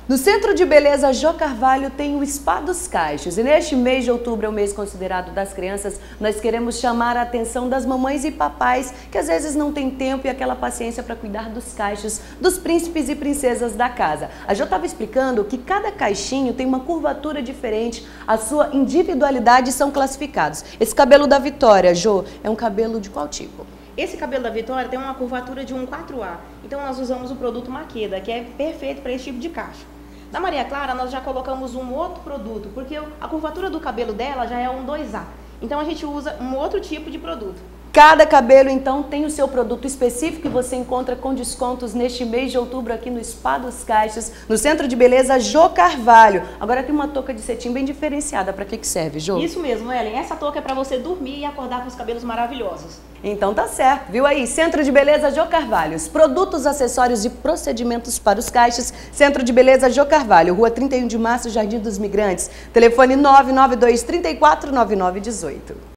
No Centro de Beleza Jô Carvalho tem o Spa dos Cachos e neste mês de outubro é o mês considerado das crianças. Nós queremos chamar a atenção das mamães e papais que às vezes não têm tempo e aquela paciência para cuidar dos cachos, dos príncipes e princesas da casa. A Jô estava explicando que cada caixinho tem uma curvatura diferente, a sua individualidade são classificados. Esse cabelo da Vitória, Jô, é um cabelo de qual tipo? Esse cabelo da Vitória tem uma curvatura de um 4A, então nós usamos o produto Maqueda, que é perfeito para esse tipo de cacho. Da Maria Clara, nós já colocamos um outro produto, porque a curvatura do cabelo dela já é um 2A. Então a gente usa um outro tipo de produto. Cada cabelo, então, tem o seu produto específico e você encontra com descontos neste mês de outubro aqui no Spa dos Cachos, no Centro de Beleza Jô Carvalho. Agora tem uma touca de cetim bem diferenciada. Para que serve, Jô? Isso mesmo, Ellen. Essa touca é para você dormir e acordar com os cabelos maravilhosos. Então tá certo, viu aí? Centro de Beleza Jô Carvalho. Os produtos, acessórios e procedimentos para os cachos. Centro de Beleza Jô Carvalho, Rua 31 de Março, Jardim dos Migrantes. Telefone 992 34 9918.